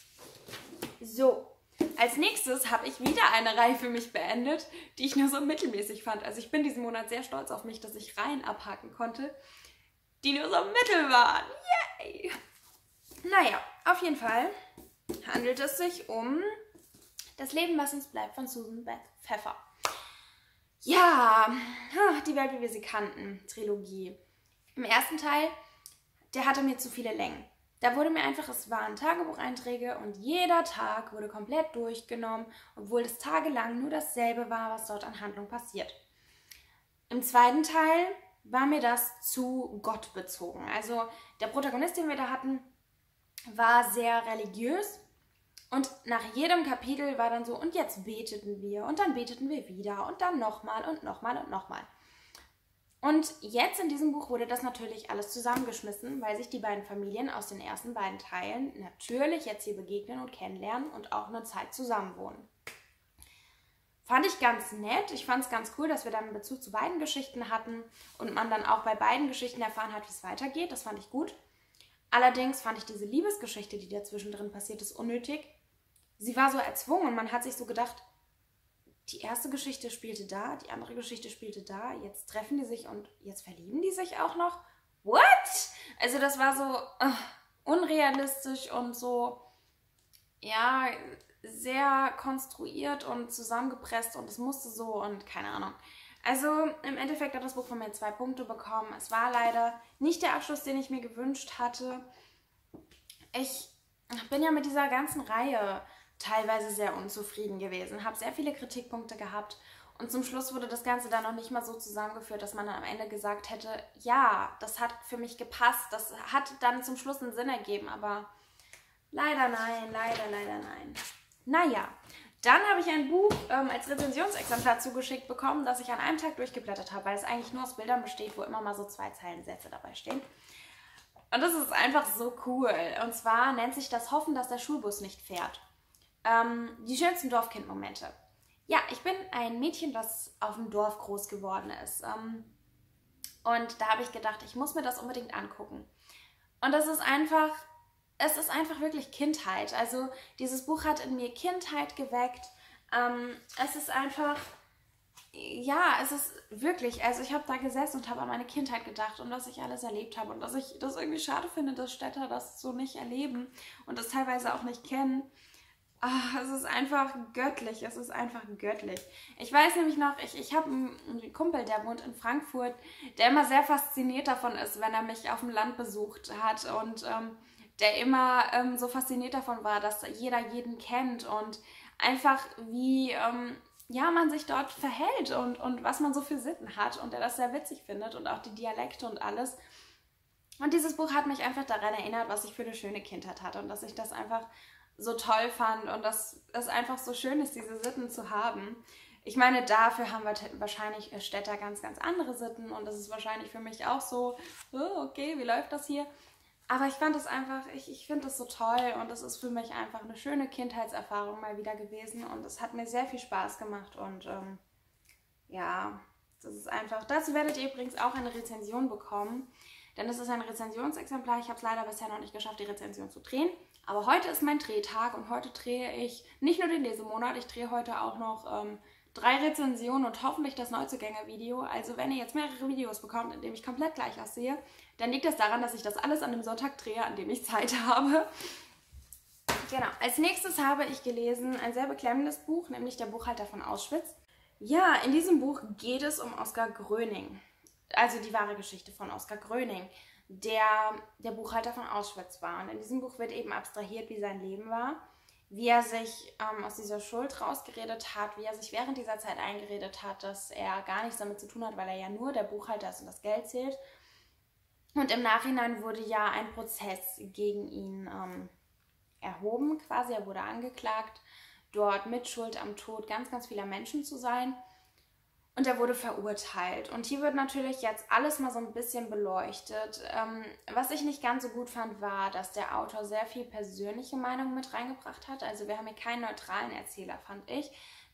So, als nächstes habe ich wieder eine Reihe für mich beendet, die ich nur so mittelmäßig fand. Also ich bin diesen Monat sehr stolz auf mich, dass ich Reihen abhaken konnte, die nur so mittel waren. Yay! Naja, auf jeden Fall handelt es sich um Das Leben, was uns bleibt von Susan Beth Pfeffer. Ja, die Welt, wie wir sie kannten, Trilogie. Im ersten Teil, der hatte mir zu viele Längen. Da wurde mir einfach, es waren Tagebucheinträge und jeder Tag wurde komplett durchgenommen, obwohl es tagelang nur dasselbe war, was dort an Handlung passiert. Im zweiten Teil war mir das zu gottbezogen. Also der Protagonist, den wir da hatten, war sehr religiös und nach jedem Kapitel war dann so, und jetzt beteten wir und dann beteten wir wieder und dann nochmal und nochmal und nochmal. Und jetzt in diesem Buch wurde das natürlich alles zusammengeschmissen, weil sich die beiden Familien aus den ersten beiden Teilen natürlich jetzt hier begegnen und kennenlernen und auch eine Zeit zusammenwohnen. Fand ich ganz nett. Ich fand es ganz cool, dass wir dann einen Bezug zu beiden Geschichten hatten und man dann auch bei beiden Geschichten erfahren hat, wie es weitergeht. Das fand ich gut. Allerdings fand ich diese Liebesgeschichte, die da zwischendrin passiert ist, unnötig. Sie war so erzwungen und man hat sich so gedacht, die erste Geschichte spielte da, die andere Geschichte spielte da, jetzt treffen die sich und jetzt verlieben die sich auch noch. What? Also das war so uh, unrealistisch und so, ja, sehr konstruiert und zusammengepresst und es musste so und keine Ahnung. Also im Endeffekt hat das Buch von mir zwei Punkte bekommen. Es war leider nicht der Abschluss, den ich mir gewünscht hatte. Ich bin ja mit dieser ganzen Reihe teilweise sehr unzufrieden gewesen, habe sehr viele Kritikpunkte gehabt und zum Schluss wurde das Ganze dann noch nicht mal so zusammengeführt, dass man dann am Ende gesagt hätte, ja, das hat für mich gepasst, das hat dann zum Schluss einen Sinn ergeben, aber leider nein, leider, leider nein. Naja, dann habe ich ein Buch ähm, als Rezensionsexemplar zugeschickt bekommen, das ich an einem Tag durchgeblättert habe, weil es eigentlich nur aus Bildern besteht, wo immer mal so zwei Zeilen Sätze dabei stehen. Und das ist einfach so cool. Und zwar nennt sich das Hoffen, dass der Schulbus nicht fährt. Ähm, die schönsten Dorfkind-Momente. ja, ich bin ein Mädchen, das auf dem Dorf groß geworden ist. Ähm, und da habe ich gedacht, ich muss mir das unbedingt angucken. Und das ist einfach, es ist einfach wirklich Kindheit. Also dieses Buch hat in mir Kindheit geweckt. Ähm, es ist einfach, ja, es ist wirklich, also ich habe da gesessen und habe an meine Kindheit gedacht und was ich alles erlebt habe und dass ich das irgendwie schade finde, dass Städter das so nicht erleben und das teilweise auch nicht kennen. Ah, es ist einfach göttlich, es ist einfach göttlich. Ich weiß nämlich noch, ich, ich habe einen Kumpel, der wohnt in Frankfurt, der immer sehr fasziniert davon ist, wenn er mich auf dem Land besucht hat und ähm, der immer ähm, so fasziniert davon war, dass jeder jeden kennt und einfach wie ähm, ja, man sich dort verhält und, und was man so für Sitten hat und der das sehr witzig findet und auch die Dialekte und alles. Und dieses Buch hat mich einfach daran erinnert, was ich für eine schöne Kindheit hatte und dass ich das einfach so toll fand und dass es einfach so schön ist, diese Sitten zu haben. Ich meine, dafür haben wir wahrscheinlich Städter ganz, ganz andere Sitten und das ist wahrscheinlich für mich auch so, oh, okay, wie läuft das hier? Aber ich fand es einfach, ich, ich finde das so toll und es ist für mich einfach eine schöne Kindheitserfahrung mal wieder gewesen und es hat mir sehr viel Spaß gemacht und ähm, ja, das ist einfach, dazu werdet ihr übrigens auch eine Rezension bekommen, denn es ist ein Rezensionsexemplar. Ich habe es leider bisher noch nicht geschafft, die Rezension zu drehen. Aber heute ist mein Drehtag und heute drehe ich nicht nur den Lesemonat, ich drehe heute auch noch ähm, drei Rezensionen und hoffentlich das Neuzugänge-Video. Also wenn ihr jetzt mehrere Videos bekommt, in denen ich komplett gleich aussehe, dann liegt das daran, dass ich das alles an dem Sonntag drehe, an dem ich Zeit habe. Genau, als nächstes habe ich gelesen ein sehr beklemmendes Buch, nämlich Der Buchhalter von Auschwitz. Ja, in diesem Buch geht es um Oskar Gröning, also die wahre Geschichte von Oskar Gröning, der der Buchhalter von Auschwitz war. Und in diesem Buch wird eben abstrahiert, wie sein Leben war, wie er sich ähm, aus dieser Schuld rausgeredet hat, wie er sich während dieser Zeit eingeredet hat, dass er gar nichts damit zu tun hat, weil er ja nur der Buchhalter ist und das Geld zählt. Und im Nachhinein wurde ja ein Prozess gegen ihn ähm, erhoben, quasi. Er wurde angeklagt, dort Mitschuld am Tod ganz, ganz vieler Menschen zu sein. Und er wurde verurteilt. Und hier wird natürlich jetzt alles mal so ein bisschen beleuchtet. Ähm, was ich nicht ganz so gut fand, war, dass der Autor sehr viel persönliche Meinung mit reingebracht hat. Also wir haben hier keinen neutralen Erzähler, fand ich.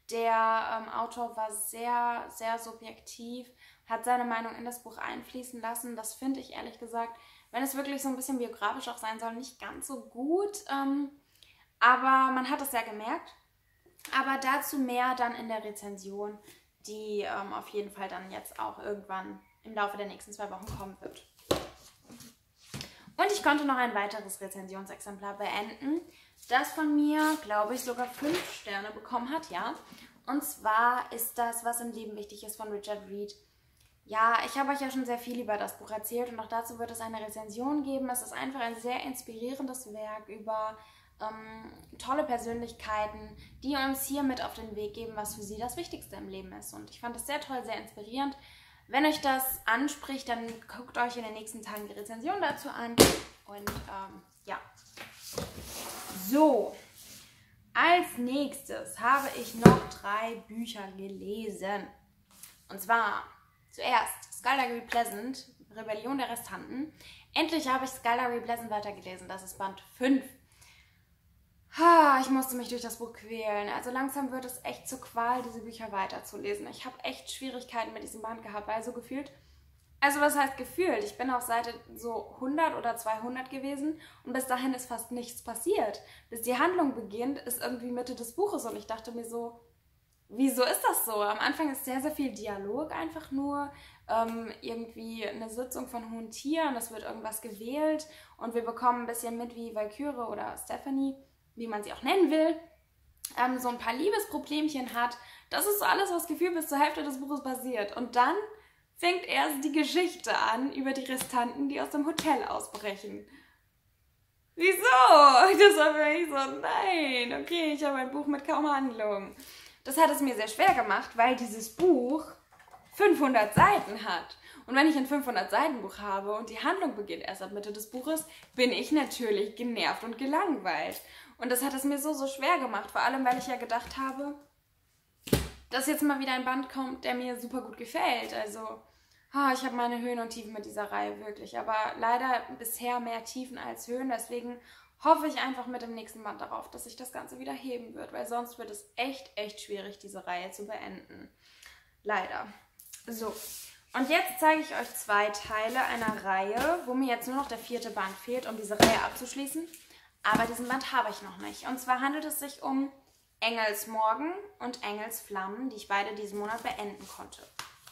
Der ähm, Autor war sehr, sehr subjektiv, hat seine Meinung in das Buch einfließen lassen. Das finde ich ehrlich gesagt, wenn es wirklich so ein bisschen biografisch auch sein soll, nicht ganz so gut. Ähm, aber man hat es ja gemerkt. Aber dazu mehr dann in der Rezension, die ähm, auf jeden Fall dann jetzt auch irgendwann im Laufe der nächsten zwei Wochen kommen wird. Und ich konnte noch ein weiteres Rezensionsexemplar beenden, das von mir, glaube ich, sogar fünf Sterne bekommen hat, ja. Und zwar ist das, was im Leben wichtig ist, von Richard Reed. Ja, ich habe euch ja schon sehr viel über das Buch erzählt und auch dazu wird es eine Rezension geben. Es ist einfach ein sehr inspirierendes Werk über Ähm, tolle Persönlichkeiten, die uns hier mit auf den Weg geben, was für sie das Wichtigste im Leben ist. Und ich fand das sehr toll, sehr inspirierend. Wenn euch das anspricht, dann guckt euch in den nächsten Tagen die Rezension dazu an. Und ähm, ja. So, als nächstes habe ich noch drei Bücher gelesen. Und zwar zuerst Skullduggery Pleasant, Rebellion der Restanten. Endlich habe ich Skullduggery Pleasant weitergelesen. Das ist Band fünf. Ich musste mich durch das Buch quälen. Also langsam wird es echt zur Qual, diese Bücher weiterzulesen. Ich habe echt Schwierigkeiten mit diesem Band gehabt, weil so gefühlt, also was heißt gefühlt? Ich bin auf Seite so hundert oder zweihundert gewesen und bis dahin ist fast nichts passiert. Bis die Handlung beginnt, ist irgendwie Mitte des Buches und ich dachte mir so, wieso ist das so? Am Anfang ist sehr, sehr viel Dialog einfach nur, ähm, irgendwie eine Sitzung von hohen Tieren, es wird irgendwas gewählt und wir bekommen ein bisschen mit, wie Valkyrie oder Stephanie, wie man sie auch nennen will, ähm, so ein paar Liebesproblemchen hat. Das ist so alles, was gefühlt bis zur Hälfte des Buches passiert. Und dann fängt erst die Geschichte an über die Restanten, die aus dem Hotel ausbrechen. Wieso? Das war für mich so, nein, okay, ich habe ein Buch mit kaum Handlung. Das hat es mir sehr schwer gemacht, weil dieses Buch fünfhundert Seiten hat. Und wenn ich ein fünfhundert Seiten Buch habe und die Handlung beginnt erst ab Mitte des Buches, bin ich natürlich genervt und gelangweilt. Und das hat es mir so, so schwer gemacht, vor allem, weil ich ja gedacht habe, dass jetzt mal wieder ein Band kommt, der mir super gut gefällt. Also, oh, ich habe meine Höhen und Tiefen mit dieser Reihe, wirklich. Aber leider bisher mehr Tiefen als Höhen, deswegen hoffe ich einfach mit dem nächsten Band darauf, dass sich das Ganze wieder heben wird, weil sonst wird es echt, echt schwierig, diese Reihe zu beenden. Leider. So, und jetzt zeige ich euch zwei Teile einer Reihe, wo mir jetzt nur noch der vierte Band fehlt, um diese Reihe abzuschließen. Aber diesen Band habe ich noch nicht. Und zwar handelt es sich um Engelsmorgen und Engelsflammen, die ich beide diesen Monat beenden konnte.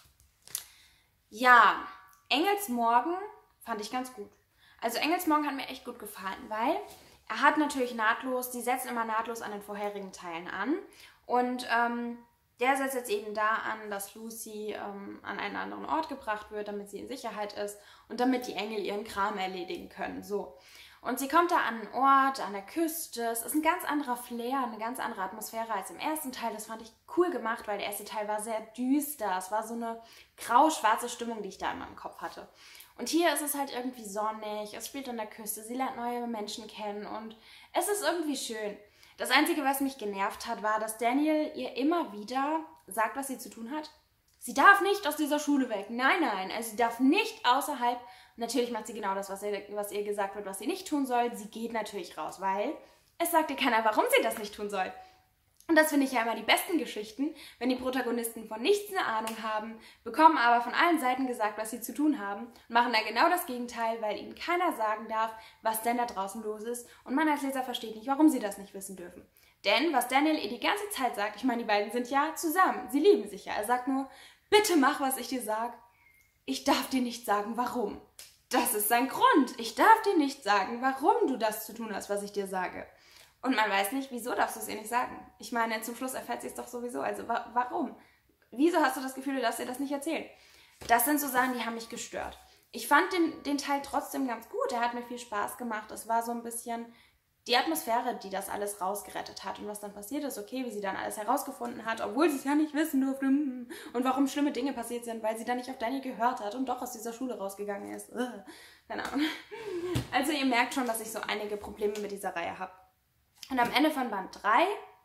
Ja, Engelsmorgen fand ich ganz gut. Also Engelsmorgen hat mir echt gut gefallen, weil er hat natürlich nahtlos, die setzen immer nahtlos an den vorherigen Teilen an. Und ähm, der setzt jetzt eben da an, dass Lucy ähm, an einen anderen Ort gebracht wird, damit sie in Sicherheit ist und damit die Engel ihren Kram erledigen können. So. Und sie kommt da an einen Ort, an der Küste. Es ist ein ganz anderer Flair, eine ganz andere Atmosphäre als im ersten Teil. Das fand ich cool gemacht, weil der erste Teil war sehr düster. Es war so eine grau-schwarze Stimmung, die ich da in meinem Kopf hatte. Und hier ist es halt irgendwie sonnig, es spielt an der Küste, sie lernt neue Menschen kennen und es ist irgendwie schön. Das Einzige, was mich genervt hat, war, dass Daniel ihr immer wieder sagt, was sie zu tun hat. Sie darf nicht aus dieser Schule weg. Nein, nein, also sie darf nicht außerhalb. Natürlich macht sie genau das, was ihr, was ihr gesagt wird, was sie nicht tun soll. Sie geht natürlich raus, weil es sagt ihr keiner, warum sie das nicht tun soll. Und das finde ich ja immer die besten Geschichten, wenn die Protagonisten von nichts eine Ahnung haben, bekommen aber von allen Seiten gesagt, was sie zu tun haben und machen dann genau das Gegenteil, weil ihnen keiner sagen darf, was denn da draußen los ist und man als Leser versteht nicht, warum sie das nicht wissen dürfen. Denn was Daniel ihr die ganze Zeit sagt, ich meine, die beiden sind ja zusammen, sie lieben sich ja, er sagt nur, bitte mach, was ich dir sage, ich darf dir nicht sagen, warum. Das ist sein Grund, ich darf dir nicht sagen, warum du das zu tun hast, was ich dir sage. Und man weiß nicht, wieso darfst du es ihr nicht sagen? Ich meine, zum Schluss erfährt sie es doch sowieso. Also wa warum? Wieso hast du das Gefühl, du darfst ihr das nicht erzählen? Das sind so Sachen, die haben mich gestört. Ich fand den, den Teil trotzdem ganz gut. Er hat mir viel Spaß gemacht. Es war so ein bisschen die Atmosphäre, die das alles rausgerettet hat. Und was dann passiert ist, okay, wie sie dann alles herausgefunden hat, obwohl sie es ja nicht wissen durfte. Und warum schlimme Dinge passiert sind, weil sie dann nicht auf Daniel gehört hat und doch aus dieser Schule rausgegangen ist. Ugh. Keine Ahnung. Also ihr merkt schon, dass ich so einige Probleme mit dieser Reihe habe. Und am Ende von Band drei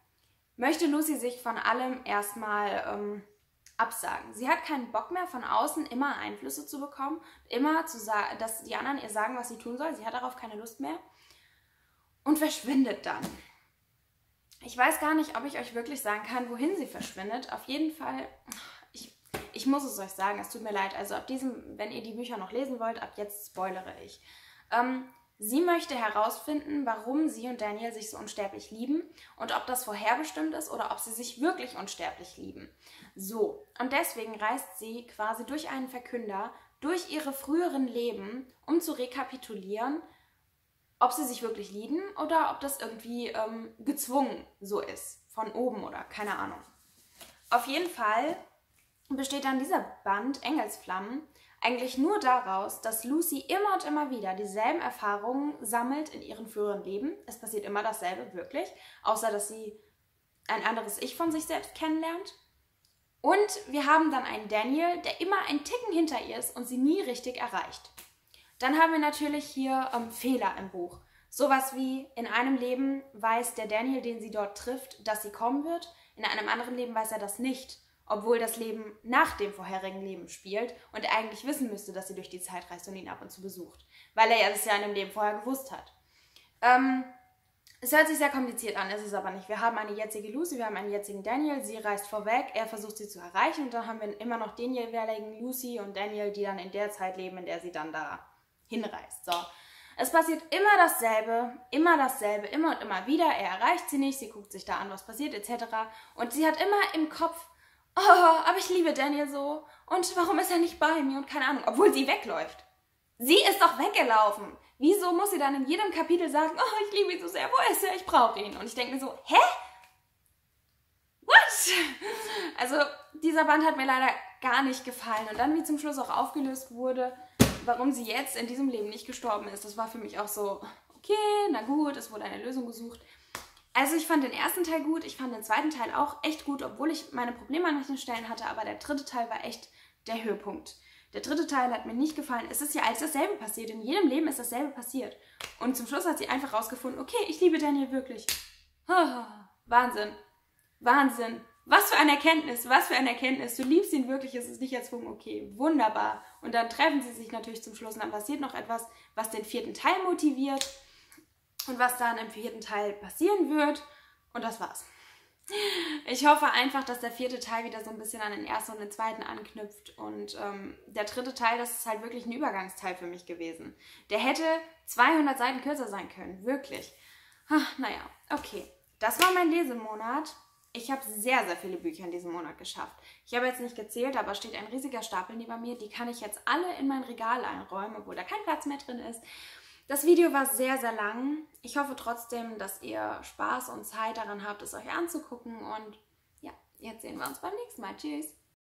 möchte Lucy sich von allem erstmal ähm, absagen. Sie hat keinen Bock mehr, von außen immer Einflüsse zu bekommen, immer zu sagen, dass die anderen ihr sagen, was sie tun soll. Sie hat darauf keine Lust mehr und verschwindet dann. Ich weiß gar nicht, ob ich euch wirklich sagen kann, wohin sie verschwindet. Auf jeden Fall, ich, ich muss es euch sagen, es tut mir leid. Also ab diesem, wenn ihr die Bücher noch lesen wollt, ab jetzt spoilere ich. Ähm, Sie möchte herausfinden, warum sie und Daniel sich so unsterblich lieben und ob das vorherbestimmt ist oder ob sie sich wirklich unsterblich lieben. So, und deswegen reist sie quasi durch einen Verkünder, durch ihre früheren Leben, um zu rekapitulieren, ob sie sich wirklich lieben oder ob das irgendwie ähm, gezwungen so ist, von oben oder keine Ahnung. Auf jeden Fall besteht dann dieser Band Engelsflammen eigentlich nur daraus, dass Lucy immer und immer wieder dieselben Erfahrungen sammelt in ihren früheren Leben. Es passiert immer dasselbe, wirklich, außer dass sie ein anderes Ich von sich selbst kennenlernt. Und wir haben dann einen Daniel, der immer einen Ticken hinter ihr ist und sie nie richtig erreicht. Dann haben wir natürlich hier ähm, Fehler im Buch. Sowas wie, in einem Leben weiß der Daniel, den sie dort trifft, dass sie kommen wird. In einem anderen Leben weiß er das nicht. Obwohl das Leben nach dem vorherigen Leben spielt und er eigentlich wissen müsste, dass sie durch die Zeit reist und ihn ab und zu besucht. Weil er ja das ja in dem Leben vorher gewusst hat. Ähm, es hört sich sehr kompliziert an, ist es aber nicht. Wir haben eine jetzige Lucy, wir haben einen jetzigen Daniel, sie reist vorweg, er versucht sie zu erreichen und dann haben wir immer noch den jeweiligen Lucy und Daniel, die dann in der Zeit leben, in der sie dann da hinreist. So. Es passiert immer dasselbe, immer dasselbe, immer und immer wieder. Er erreicht sie nicht, sie guckt sich da an, was passiert et cetera. Und sie hat immer im Kopf, oh, aber ich liebe Daniel so. Und warum ist er nicht bei mir? Und keine Ahnung, obwohl sie wegläuft. Sie ist doch weggelaufen. Wieso muss sie dann in jedem Kapitel sagen, oh, ich liebe ihn so sehr, wo ist er? Ich brauche ihn. Und ich denke mir so, hä? What? Also, dieser Band hat mir leider gar nicht gefallen. Und dann, wie zum Schluss auch aufgelöst wurde, warum sie jetzt in diesem Leben nicht gestorben ist, das war für mich auch so, okay, na gut, es wurde eine Lösung gesucht. Also ich fand den ersten Teil gut, ich fand den zweiten Teil auch echt gut, obwohl ich meine Probleme an manchen Stellen hatte, aber der dritte Teil war echt der Höhepunkt. Der dritte Teil hat mir nicht gefallen. Es ist ja alles dasselbe passiert, in jedem Leben ist dasselbe passiert. Und zum Schluss hat sie einfach rausgefunden, okay, ich liebe Daniel wirklich. Oh, Wahnsinn, Wahnsinn. Was für eine Erkenntnis, was für eine Erkenntnis. Du liebst ihn wirklich, es ist nicht erzwungen, okay, wunderbar. Und dann treffen sie sich natürlich zum Schluss und dann passiert noch etwas, was den vierten Teil motiviert. und was dann im vierten Teil passieren wird. Und das war's. Ich hoffe einfach, dass der vierte Teil wieder so ein bisschen an den ersten und den zweiten anknüpft. Und ähm, der dritte Teil, das ist halt wirklich ein Übergangsteil für mich gewesen. Der hätte zweihundert Seiten kürzer sein können. Wirklich. Ach, naja, okay. Das war mein Lesemonat. Ich habe sehr, sehr viele Bücher in diesem Monat geschafft. Ich habe jetzt nicht gezählt, aber steht ein riesiger Stapel neben mir. Die kann ich jetzt alle in mein Regal einräumen, obwohl da kein Platz mehr drin ist. Das Video war sehr, sehr lang. Ich hoffe trotzdem, dass ihr Spaß und Zeit daran habt, es euch anzugucken. Und ja, jetzt sehen wir uns beim nächsten Mal. Tschüss!